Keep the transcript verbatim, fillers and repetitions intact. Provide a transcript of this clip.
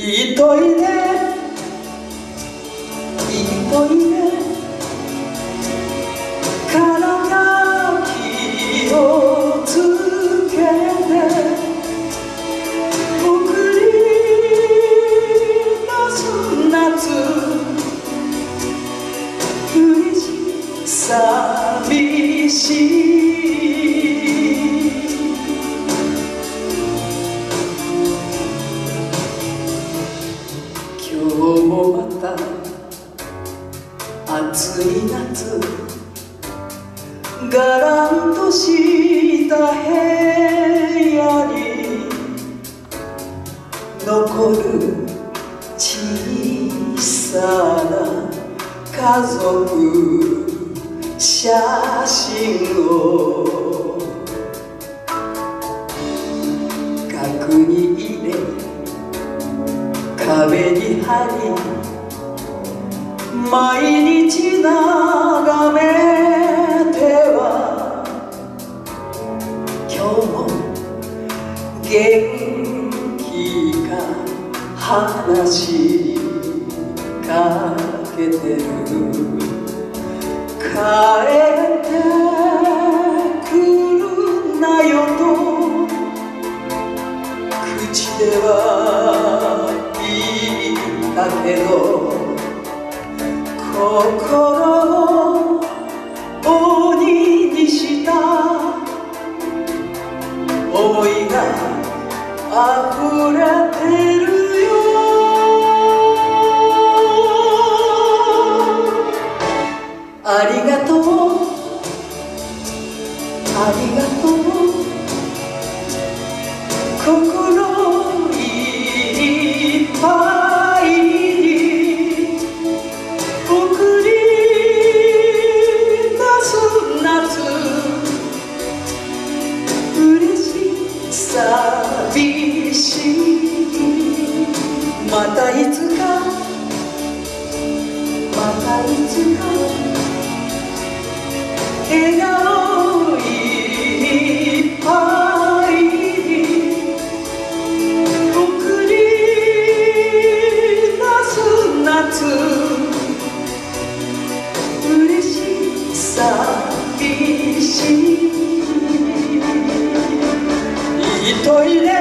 いといでいといでから気をつけて送り出す夏嬉しい寂しい今日もまた暑い夏がらんとした部屋に残る小さな家族写真を額に入れ壁に貼り毎日眺めては今日も元気か話しかけてる帰ってくるなよと口では言ったけど心を鬼にした思いが溢れてるよありがとうありがとう心いっぱいに送り出す夏嬉しい寂しいまたいつかまたいつか笑顔いっぱいに送り出す夏嬉しい寂しいいといで